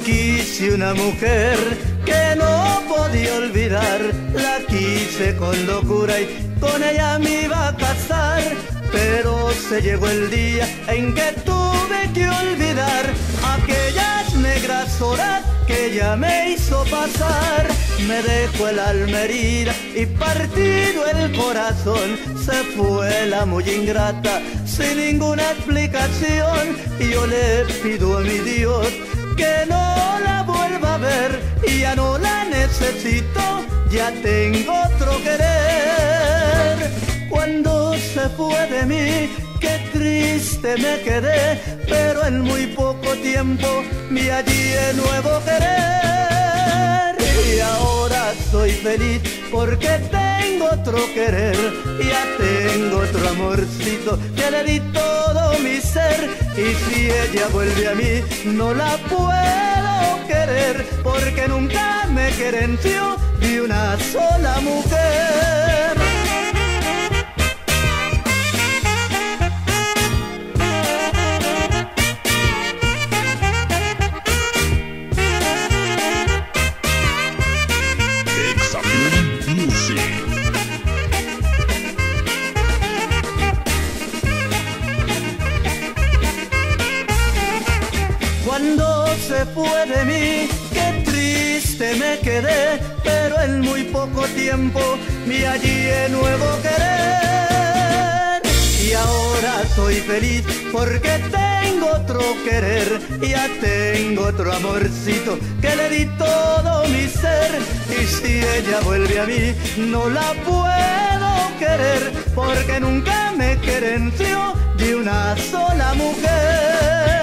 Quise una mujer que no podía olvidar, la quise con locura y con ella me iba a casar. Pero se llegó el día en que tuve que olvidar aquellas negras horas que ella me hizo pasar. Me dejó el alma herida y partido el corazón. Se fue la muy ingrata sin ninguna explicación. Y yo le pido a mi Dios que no la vuelva a ver. Y ya no la necesito, ya tengo otro querer. Cuando se fue de mí, qué triste me quedé, pero en muy poco tiempo me hallé nuevo querer. Y ahora soy feliz porque tengo otro querer, ya tengo otro amorcito que le di todo mi ser. Y si ella vuelve a mí, no la puedo querer, porque nunca me querenció de una sola mujer. Cuando se fue de mí, qué triste me quedé, pero en muy poco tiempo me hallé nuevo querer. Y ahora soy feliz porque tengo otro querer, ya tengo otro amorcito que le di todo mi ser. Y si ella vuelve a mí, no la puedo querer, porque nunca me querenció de una sola mujer.